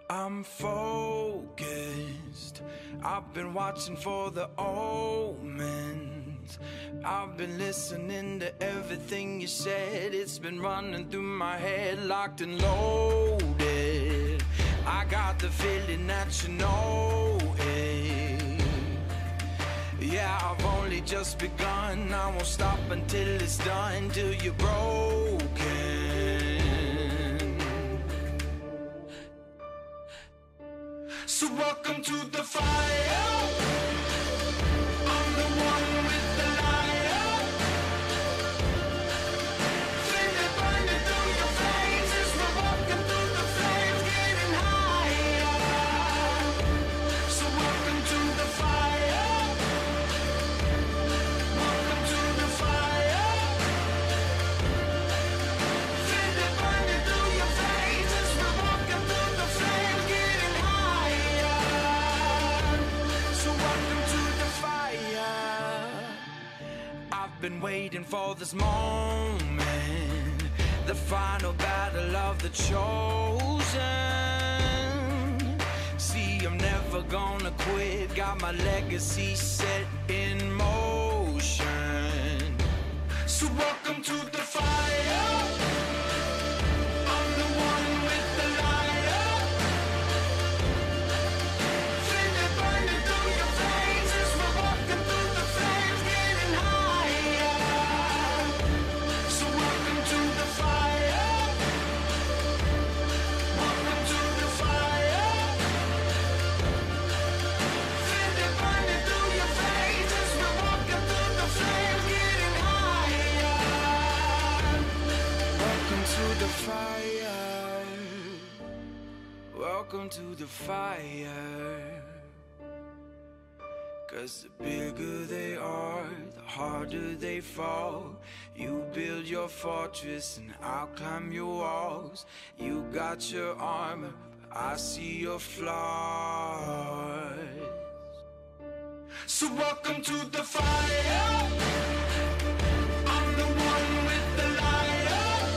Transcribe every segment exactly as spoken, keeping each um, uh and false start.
I'm focused. I've been watching for the omens. I've been listening to everything you said. It's been running through my head, locked and loaded. I got the feeling that you know it. Yeah, I've only just begun. I won't stop until it's done, till you're broken. So welcome to the fire. I'm the one with the light. Feel it burning through your veins as we're walking through the flames, getting higher. So welcome to the fire. Welcome to the fire. Feel it burning through your veins as we're walking through the flames, getting higher. So welcome to the fire. I've been waiting for this moment, the final battle of the chosen. See, I'm never gonna quit, got my legacy set in motion. So welcome to the fire. I'm the one with the light. Feel it burning through your veins as we're walking through the flames, getting higher. So welcome to the fire. Welcome to the fire. Feel it burning through your veins as we're walking through the flames, getting higher. Welcome to the fire. Welcome to the fire. 'Cause the bigger they are, the harder they fall. You build your fortress and I'll climb your walls. You got your armor, but I see your flaws. So welcome to the fire. I'm the one with the light.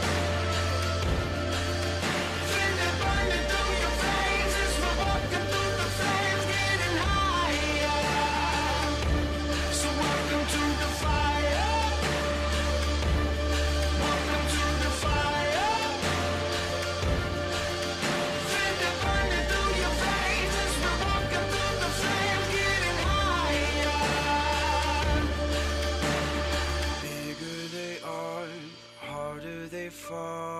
Feel it burning through your veins as we're walking through the flames, getting higher. So welcome to the fire. Welcome to the fire. Feel it burning through your veins as we're walking through the flames, getting higher. Bigger they are, harder they fall.